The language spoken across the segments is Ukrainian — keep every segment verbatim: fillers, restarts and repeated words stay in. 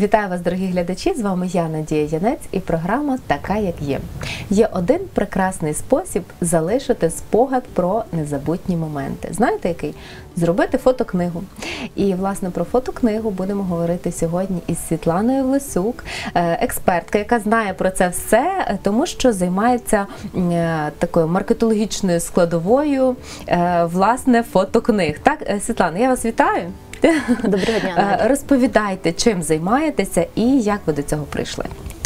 Вітаю вас, дорогі глядачі, з вами я, Надія Янець, і програма «Така, як є». Є один прекрасний спосіб залишити спогад про незабутні моменти. Знаєте який? Зробити фотокнигу. І, власне, про фотокнигу будемо говорити сьогодні із Світланою Власюк, експертка, яка знає про це все, тому що займається такою маркетологічною складовою, власне, фотокниг. Так, Світлана, я вас вітаю. Доброго дня. Розповідайте, чим займаєтеся і як ви до цього прийшли.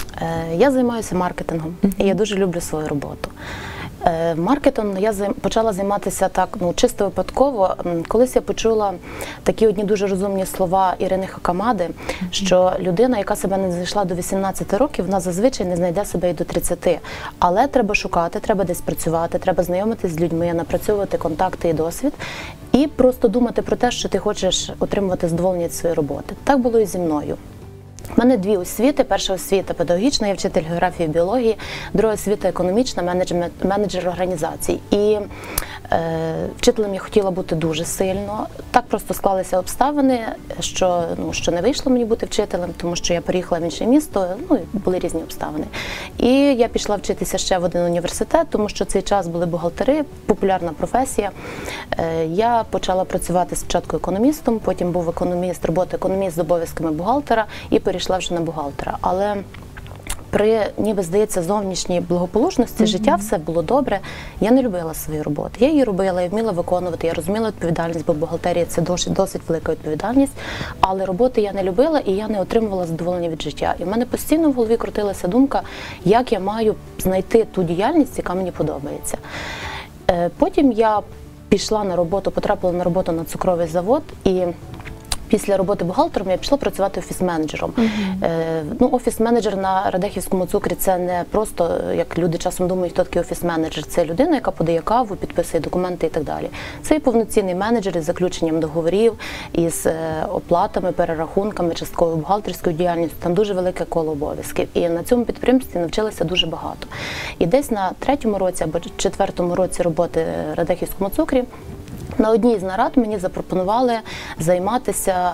Я займаюся маркетингом, і я дуже люблю свою роботу. Маркетингом я почала займатися так, ну, чисто випадково. Колись я почула такі одні дуже розумні слова Ірини Хакамади, що людина, яка себе не знайшла до вісімнадцяти років, вона зазвичай не знайде себе і до тридцяти. Але треба шукати, треба десь працювати, треба знайомитися з людьми, напрацьовувати контакти і досвід. І просто думати про те, що ти хочеш отримувати задоволення від своєї роботи. Так було і зі мною. У мене дві освіти. Перша освіта педагогічна, я вчитель географії і біології, друга освіта економічна, менеджер, менеджер організацій. І е, вчителем я хотіла бути дуже сильно. Так просто склалися обставини, що, ну, що не вийшло мені бути вчителем, тому що я переїхала в інше місто, ну, були різні обставини. І я пішла вчитися ще в один університет, тому що цей час були бухгалтери, популярна професія. Е, я почала працювати спочатку економістом, потім був економіст, робота економіст з обов'язками бухгалтера і перейшла вже на бухгалтера. Але при, ніби, здається, зовнішній благополучності mm-hmm. життя все було добре. Я не любила свою роботу. Я її робила, я вміла виконувати, я розуміла відповідальність, бо бухгалтерія – це досить, досить велика відповідальність. Але роботи я не любила і я не отримувала задоволення від життя. І в мене постійно в голові крутилася думка, як я маю знайти ту діяльність, яка мені подобається. Потім я пішла на роботу, потрапила на роботу на цукровий завод і після роботи бухгалтером я пішла працювати офіс-менеджером. Uh-huh. е, ну, офіс-менеджер на Радехівському цукрі – це не просто, як люди часом думають, хто такий офіс-менеджер. Це людина, яка подає каву, підписує документи і так далі. Це і повноцінний менеджер із заключенням договорів, із е, оплатами, перерахунками, частковою бухгалтерською діяльністю. Там дуже велике коло обов'язків. І на цьому підприємстві навчилася дуже багато. І десь на третьому році або четвертому році роботи в Радехівському цукрі на одній з нарад мені запропонували займатися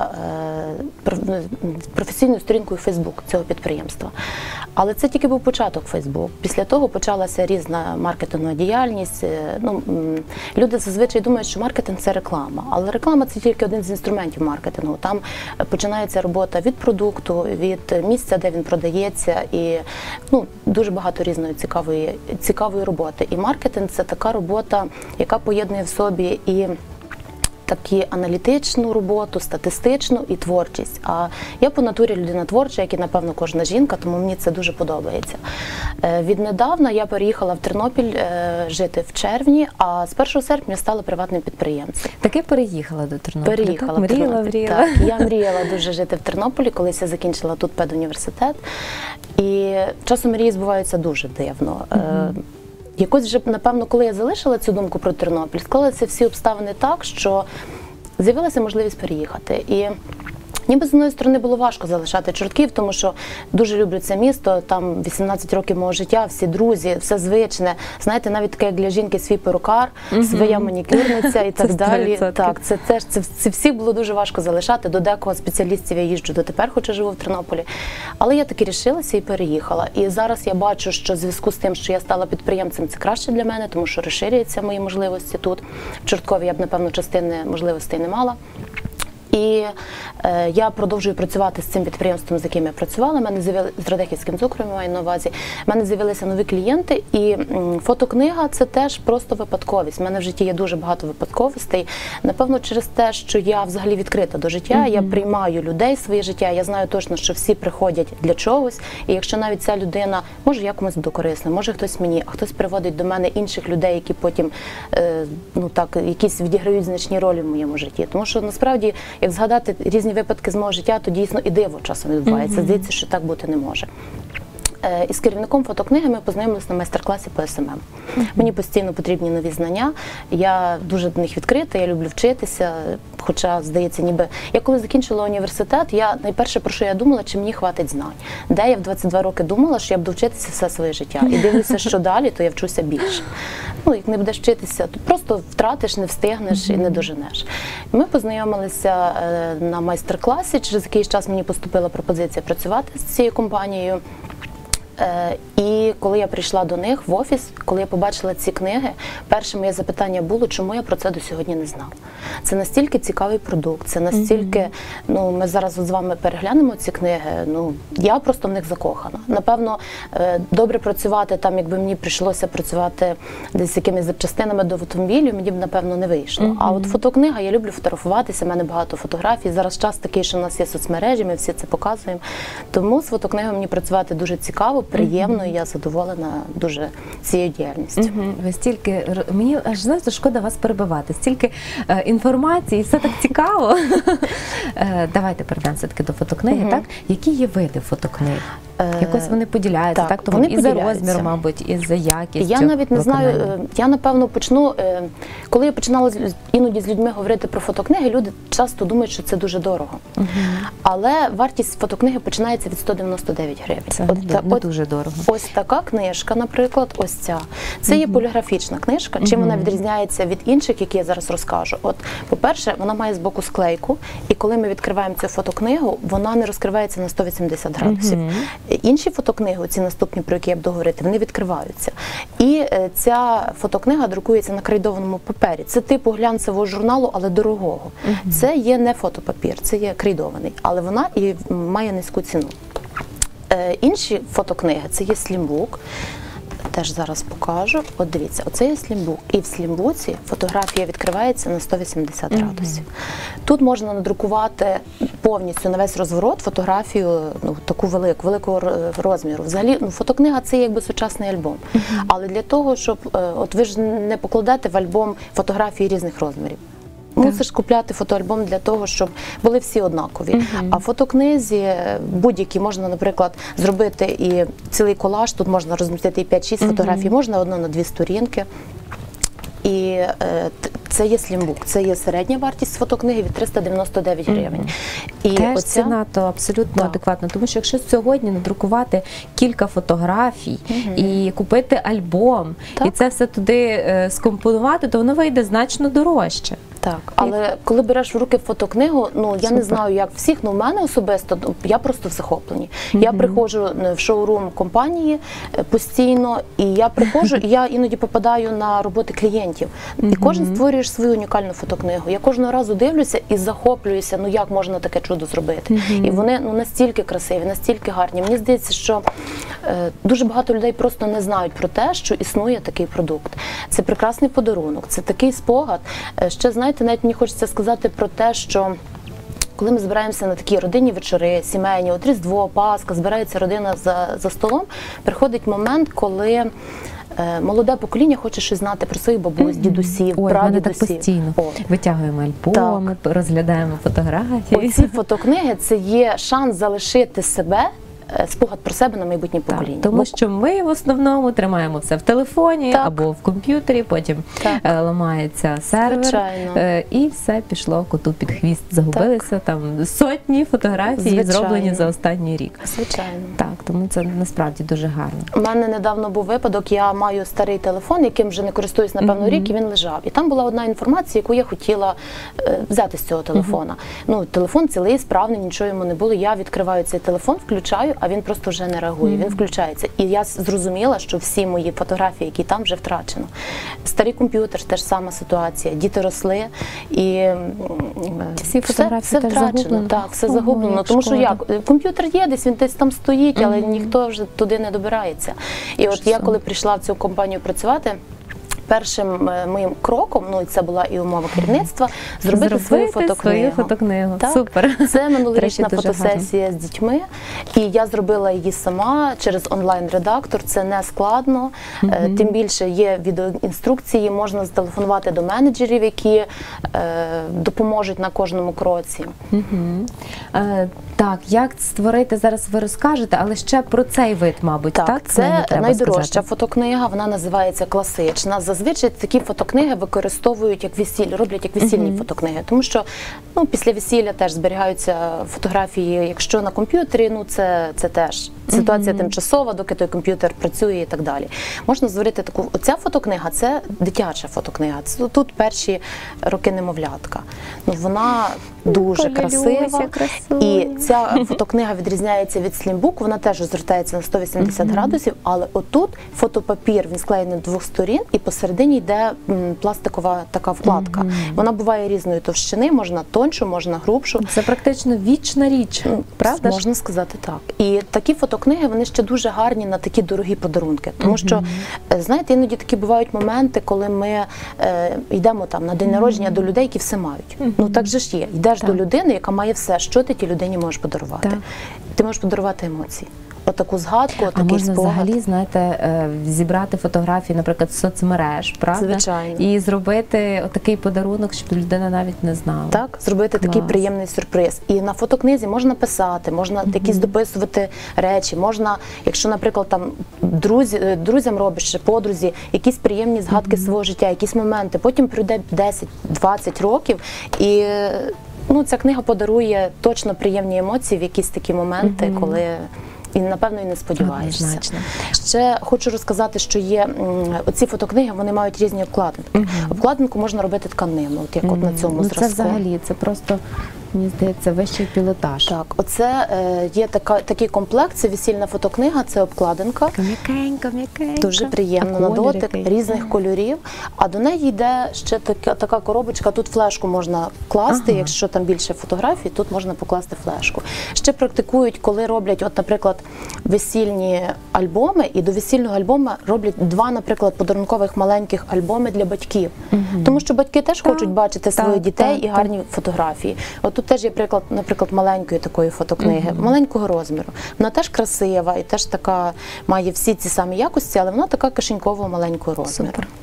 професійною сторінкою Фейсбук цього підприємства. Але це тільки був початок Фейсбук. Після того почалася різна маркетингова діяльність. Ну, люди зазвичай думають, що маркетинг – це реклама. Але реклама – це тільки один з інструментів маркетингу. Там починається робота від продукту, від місця, де він продається, і ну, дуже багато різної цікавої, цікавої роботи. І маркетинг – це така робота, яка поєднує в собі і такі аналітичну роботу, статистичну і творчість. А я по натурі людина творча, як і, напевно, кожна жінка, тому мені це дуже подобається. Віднедавна я переїхала в Тернопіль жити в червні, а з першого серпня стала приватним підприємцем. Таки переїхала до Тернополя? Переїхала так? в Тернопіль. Мріяла, мріяла. Так, я мріяла дуже жити в Тернополі, колись я закінчила тут педуніверситет. І часом мрії збуваються дуже дивно. Mm-hmm. Якось вже, напевно, коли я залишила цю думку про Тернопіль, склалися всі обставини так, що з'явилася можливість переїхати. І ніби з однієї сторони було важко залишати Чортків, тому що дуже люблю це місто, там вісімнадцять років мого життя, всі друзі, все звичне. Знаєте, навіть таке, як для жінки, свій перукар, mm-hmm. своя манікюрниця і так далі. Так, це теж це, це всіх було дуже важко залишати. До декого спеціалістів я їжджу дотепер, хоча живу в Тернополі. Але я таки рішилася і переїхала. І зараз я бачу, що в зв'язку з тим, що я стала підприємцем, це краще для мене, тому що розширюються мої можливості тут. В Чорткові я б, напевно, частини можливостей не мала. І е, я продовжую працювати з цим підприємством, з яким я працювала. Мене з'явилися з Радехівським цукром, я маю на увазі. У мене з'явилися нові клієнти, і м, фотокнига – це теж просто випадковість. У мене в житті є дуже багато випадковостей. Напевно, через те, що я взагалі відкрита до життя, mm-hmm. я приймаю людей в своє життя, я знаю точно, що всі приходять для чогось. І якщо навіть ця людина, може я комусь докорисна, може хтось мені, а хтось приводить до мене інших людей, які потім, е, ну так, якісь відіграють значні ролі в моєму житті. Тому що насправді, як згадати різні випадки з мого життя, то дійсно і диво часом відбувається. Mm-hmm. Здається, що так бути не може. е, із керівником фотокниги ми познайомилися на майстер-класі по ес ем ем. Uh-huh. Мені постійно потрібні нові знання, я дуже до них відкрита, я люблю вчитися, хоча, здається, ніби... Я коли закінчила університет, я найперше, про що я думала, чи мені хватить знань. Де я в двадцять два роки думала, що я буду вчитися все своє життя. І дивлюся, що далі, то я вчуся більше. Ну, як не будеш вчитися, то просто втратиш, не встигнеш uh-huh. і не доженеш. Ми познайомилися е, на майстер-класі, через якийсь час мені поступила пропозиція працювати з цією компанією. Е, і коли я прийшла до них в офіс, коли я побачила ці книги, перше моє запитання було, чому я про це до сьогодні не знала. Це настільки цікавий продукт, це настільки, mm-hmm. ну, ми зараз з вами переглянемо ці книги, ну, я просто в них закохана. Напевно, е, добре працювати там, якби мені прийшлося працювати десь з якимись запчастинами до автомобілю, мені б, напевно, не вийшло. Mm-hmm. А от фотокнига, я люблю фотографуватися, в мене багато фотографій, зараз час такий, що в нас є соцмережі, ми всі це показуємо. Тому з фотокнигою мені працювати дуже цікаво, приємно, і я задоволена дуже цією діяльністю. Угу. Ви стільки, мені аж, знаєте, шкода вас перебивати, стільки е, інформації, все так цікаво. е, давайте перейдемо все-таки до фотокниги, угу. так? Які є види фотокниг? Якось вони поділяються, так? так? Тому і за розмір, мабуть, і за якість. Я навіть не знаю, я, напевно, почну, коли я починала іноді з людьми говорити про фотокниги, люди часто думають, що це дуже дорого. Угу. Але вартість фотокниги починається від сто дев'яносто дев'ять гривень. Це от, не, не от, дуже дорого. Ось така книжка, наприклад, ось ця. Це є поліграфічна книжка. Чим угу. вона відрізняється від інших, які я зараз розкажу? От, по-перше, вона має збоку склейку, і коли ми відкриваємо цю фотокнигу, вона не розкривається на сто вісімдесят градусів. Угу. Інші фотокниги, ці наступні, про які я буду говорити, вони відкриваються. І ця фотокнига друкується на крейдованому папері. Це типу глянцевого журналу, але дорогого. Uh-huh. Це є не фотопапір, це є крейдований, але вона і має низьку ціну. Е, інші фотокниги, це є слімбук. Теж зараз покажу. От дивіться, оце є слімбук. І в слімбуці фотографія відкривається на сто вісімдесят градусів. Mm-hmm. Тут можна надрукувати повністю на весь розворот фотографію, ну, таку велику, великого розміру. Взагалі, ну, фотокнига – це якби сучасний альбом. Mm-hmm. Але для того, щоб, от ви ж не покладете в альбом фотографії різних розмірів. Мусиш купляти фотоальбом для того, щоб були всі однакові. Uh-huh. А в фотокнизі будь-які можна, наприклад, зробити і цілий колаж, тут можна розмістити і п'ять-шість uh-huh. фотографій, можна одну на дві сторінки. І е, це є слімбук, це є середня вартість фотокниги від триста дев'яносто дев'ять гривень. Mm-hmm. І теж оця... ціна то абсолютно так. адекватна, тому що якщо сьогодні надрукувати кілька фотографій mm-hmm. і купити альбом, так. і це все туди е, скомпонувати, то воно вийде значно дорожче. Так, але коли береш в руки фотокнигу, ну я Супер. не знаю, як всіх, але в мене особисто, я просто в захопленні. Mm-hmm. Я приходжу в шоурум компанії постійно, і я приходжу, і я іноді попадаю на роботи клієнтів. Mm-hmm. І кожен створює свою унікальну фотокнигу. Я кожного разу дивлюся і захоплююся, ну як можна таке чудо зробити. Mm-hmm. І вони ну настільки красиві, настільки гарні. Мені здається, що е, дуже багато людей просто не знають про те, що існує такий продукт. Це прекрасний подарунок, це такий спогад. Е, ще, знаєте, навіть мені хочеться сказати про те, що коли ми збираємося на такі родинні вечори, сімейні, от Різдво, Пасха, збирається родина за, за столом, приходить момент, коли е, молоде покоління хоче щось знати про своїх бабусь, дідусів, Ой, прадідусів. Так постійно. О. Витягуємо альбоми, так. розглядаємо фотографії. Оці фотокниги – це є шанс залишити себе, спогад про себе на майбутнє покоління. Так, тому Бо... що ми в основному тримаємо все в телефоні так. або в комп'ютері, потім так. ламається сервер, Звичайно. і все пішло коту під хвіст. Загубилися так. там сотні фотографій, Звичайно. зроблені за останній рік. Звичайно. Так, тому це насправді дуже гарно. У мене недавно був випадок, я маю старий телефон, яким вже не користуюсь, напевно, mm-hmm. рік, і він лежав. І там була одна інформація, яку я хотіла е, взяти з цього телефона. Mm-hmm. Ну, телефон цілий, справний, нічого йому не було. Я відкриваю цей телефон, включаю, а він просто вже не реагує, mm-hmm. він включається. І я зрозуміла, що всі мої фотографії, які там, вже втрачено. Старий комп'ютер, теж сама ситуація. Діти росли, і всі фотографії все, все втрачено. Загублено. Так, все Ого, загублено. як Тому шкода. що як? Комп'ютер є десь, він десь там стоїть, але mm-hmm. ніхто вже туди не добирається. І от я, коли прийшла в цю компанію працювати, першим моїм кроком, ну це була і умова керівництва, зробити, зробити свою фотокнигу. Свою фотокнигу. Так? Супер. Це минулорічна фотосесія гарно. з дітьми, і я зробила її сама через онлайн-редактор, це не складно, mm-hmm. тим більше є відеоінструкції, можна зателефонувати до менеджерів, які е, допоможуть на кожному кроці. Mm-hmm. е, Так, як створити, зараз ви розкажете, але ще про цей вид, мабуть, так? Так, Це не це треба найдорожча сказати. фотокнига, вона називається класична. Зазвичай такі фотокниги використовують як весілля, роблять як весільні Мгм. фотокниги, тому що ну, після весілля теж зберігаються фотографії, якщо на комп'ютері, ну це, це теж ситуація Мгм. тимчасова, доки той комп'ютер працює і так далі. Можна створити таку, оця фотокнига, це дитяча фотокнига, це тут перші роки немовлятка. Ну, вона дуже Полюбуйся, красива, красуня. і ця фотокнига відрізняється від слімбук, вона теж розвертається на сто вісімдесят градусів, але отут фотопапір, він склеєний з двох сторін, і посередині йде м, пластикова така вкладка. Вона буває різної товщини, можна тоншу, можна грубшу. Це практично вічна річ, правда ж? Можна сказати так. І такі фотокниги, вони ще дуже гарні на такі дорогі подарунки. Тому що, е, знаєте, іноді такі бувають моменти, коли ми е, йдемо там на день народження до людей, які все мають. Ну так же ж є. Йдеш Так. до людини, яка має все, що ти тій людині можеш подарувати. Так. Ти можеш подарувати емоції. Отаку згадку, А отакий можна спогад. взагалі, знаєте, е, зібрати фотографії, наприклад, з соцмереж, правда? Звичайно. І зробити отакий подарунок, щоб людина навіть не знала. Так, зробити такий Клас. приємний сюрприз. І на фотокнизі можна писати, можна якісь дописувати речі, можна, якщо, наприклад, там друзі, е, друзям робиш чи подрузі, якісь приємні згадки свого життя, якісь моменти. Потім пройде десять-двадцять років і е, ну, ця книга подарує точно приємні емоції в якісь такі моменти, Мгм. коли і напевно і не сподіваєшся. Однозначно. Ще хочу розказати, що є м, оці фотокниги, вони мають різні обкладинки. Обкладинку можна робити тканину, от як от на цьому Ну, зразку. це взагалі, це просто, мені здається, вищий пілотаж. Так, оце е, є така, такий комплект, це весільна фотокнига, це обкладинка. М'якенько, м'якенько. Дуже приємно А на колір дотик, який? різних кольорів. А до неї йде ще така, така коробочка, тут флешку можна класти, Ага. якщо там більше фотографій, тут можна покласти флешку. Ще практикують, коли роблять, от, наприклад, весільні альбоми, і до весільного альбому роблять два, наприклад, подарункових маленьких альбоми для батьків. Тому що батьки теж Так, хочуть бачити так, своїх дітей так, і гарні фотографії. От тут теж є приклад, наприклад, маленької такої фотокниги, маленького розміру. Вона теж красива і теж така має всі ці самі якості, але вона така кишенькового маленького розміру. Супер.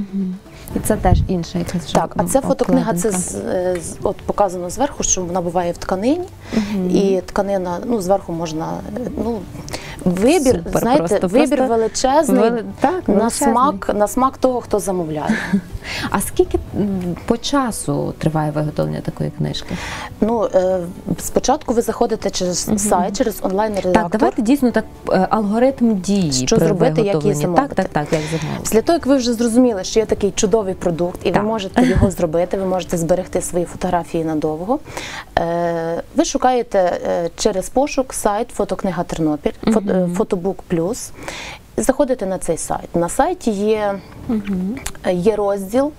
І це теж інша якась вже Так, а це фотокнига, це обкладинка. з, е, з- от показано зверху, що вона буває в тканині, і тканина, ну, зверху можна, е, ну, вибір, Супер, знаєте, просто, вибір просто величезний, вели- так, на величезний. смак, на смак того, хто замовляє. А скільки м, по часу триває виготовлення такої книжки? Ну, е, спочатку ви заходите через сайт, через онлайн-редактор. Так, давайте дійсно так е, алгоритм дії Що при зробити, як її виготовленні. замовити. Так, так, так, як замовити. Після того, як ви вже зрозуміли, що є такий чудовий продукт, і Так. ви можете його зробити, ви можете зберегти свої фотографії надовго, е, ви шукаєте е, через пошук сайт «Фотокнига Тернопіль», фото, е, «Фотобук Плюс», заходите на цей сайт. На сайті є, е, є розділ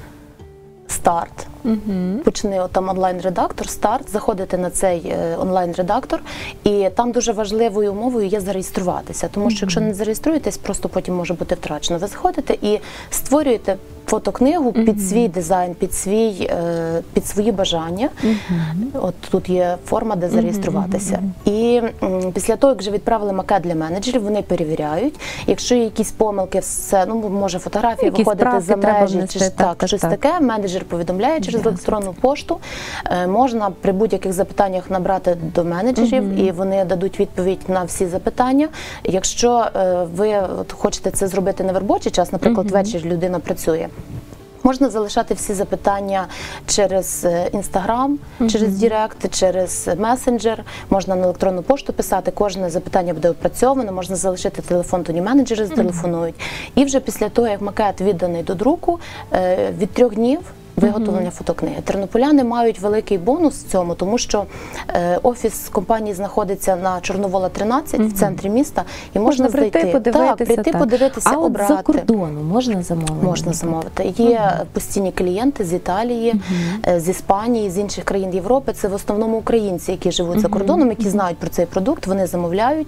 «Старт». Почни от там онлайн-редактор, старт, заходите на цей е, онлайн-редактор, і там дуже важливою умовою є зареєструватися, тому що якщо не зареєструєтесь, просто потім може бути втрачено. Ви заходите і створюєте фотокнигу під свій дизайн, під свій, е, під свої бажання. От тут є форма, де зареєструватися. І м, після того, як вже відправили макет для менеджерів, вони перевіряють. Якщо є якісь помилки, все, ну може фотографія Якісь виходити правки за треба межі, внести, чи так, так, так, щось так. таке, менеджер повідомляє через електронну пошту. Е, Можна при будь-яких запитаннях набрати до менеджерів, і вони дадуть відповідь на всі запитання. Якщо е, ви от хочете це зробити не в робочий час, наприклад, ввечері людина працює, можна залишати всі запитання через Інстаграм, через Директ, через месенджер, можна на електронну пошту писати, кожне запитання буде опрацьовано, можна залишити телефон, тоді менеджери зателефонують. І вже після того, як макет відданий до друку, е, від трьох днів виготовлення фотокниги. Тернополяни мають великий бонус в цьому, тому що е, офіс компанії знаходиться на Чорновола тринадцять, в центрі міста, і можна, Можна прийти, зайти, подивитися. так, прийти, так. подивитися, а обрати. от за кордону можна замовити? Можна замовити. Є постійні клієнти з Італії, е, з Іспанії, з інших країн Європи. Це в основному українці, які живуть за кордоном, які знають про цей продукт, вони замовляють.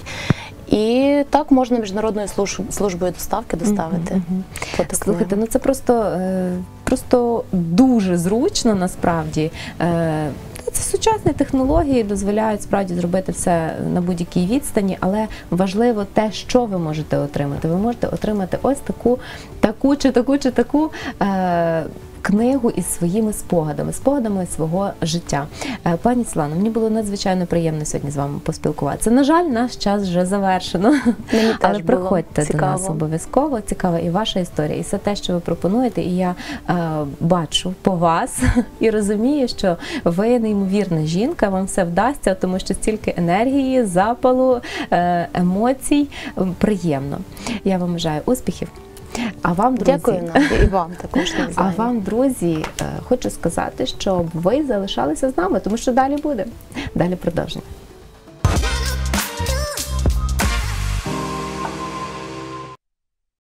І так можна міжнародною служб- службою доставки доставити фотокнигу. Слухайте, ну це просто, е, просто дуже зручно насправді. Е, Це сучасні технології, дозволяють справді зробити все на будь-якій відстані, але важливо те, що ви можете отримати. Ви можете отримати ось таку, таку чи таку чи таку е, книгу із своїми спогадами, спогадами свого життя. Е, Пані Світлано, мені було надзвичайно приємно сьогодні з вами поспілкуватися. На жаль, наш час вже завершено, Мені але теж було приходьте до нас цікаво. обов'язково. Цікава і ваша історія, і все те, що ви пропонуєте, і я е, бачу по вас і розумію, що ви неймовірна жінка, вам все вдасться, тому що стільки енергії, запалу, е, емоцій, е, приємно. Я вам бажаю успіхів. А вам, друзі, Дякую, Надя, і вам також. а навзаєм. вам, друзі, е, хочу сказати, щоб ви залишалися з нами, тому що далі буде. Далі продовження.